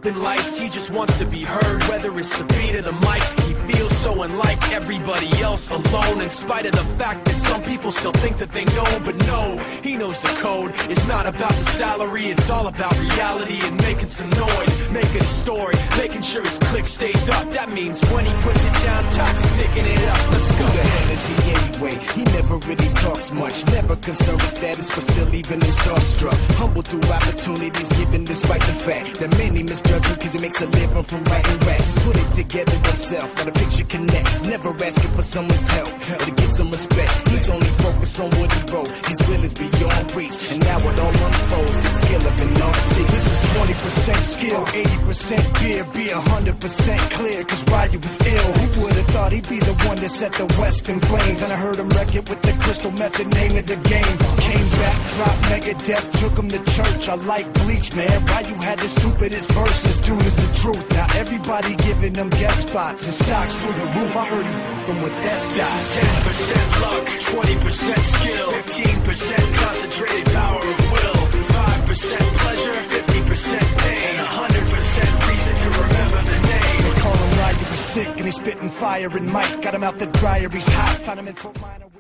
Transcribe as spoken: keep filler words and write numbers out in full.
pumping lights, he just wants to be heard. Whether it's the beat of the mic, he feels so unlike everybody else, alone. In spite of the fact that some people still think that they know, but no, he knows the code. It's not about the salary, it's all about reality and making some noise, making a story, making sure his click stays up. That means when he puts it down, Tox picking it up. Let's go. Who the hell is he anyway? He never really talks much, never concerned with status, but still even in starstruck. Humble through opportunities given despite the fact that many misjudge him cause he makes a living from writing raps. Put it together himself, now the picture connects, never asking for someone's help or to get some respect. He's only focused on what he wrote, his will is beyond reach, and now it all unfolds, the skill of an artist. This is twenty percent skill, eighty percent fear, be one hundred percent clear, cause Ryu was ill. Who would've thought he'd be the one that set the West in flames? And I heard him wreck it with the Crystal Method, name of the game. Came back, dropped Megadeth, took him to church. I like Bleach, man. Ryu had the stupidest verses, dude, is the truth. Now everybody giving them guest spots and stocks through the roof. I heard him with that This is ten percent luck, twenty percent skill, fifteen percent concentrated power of will, five percent pleasure, fifty percent pain, one hundred percent reason to remember the name. They call him Ryu, he's sick and he's spitting fire and Mike got him out the dryer, he's hot. Found him in Fort Minor.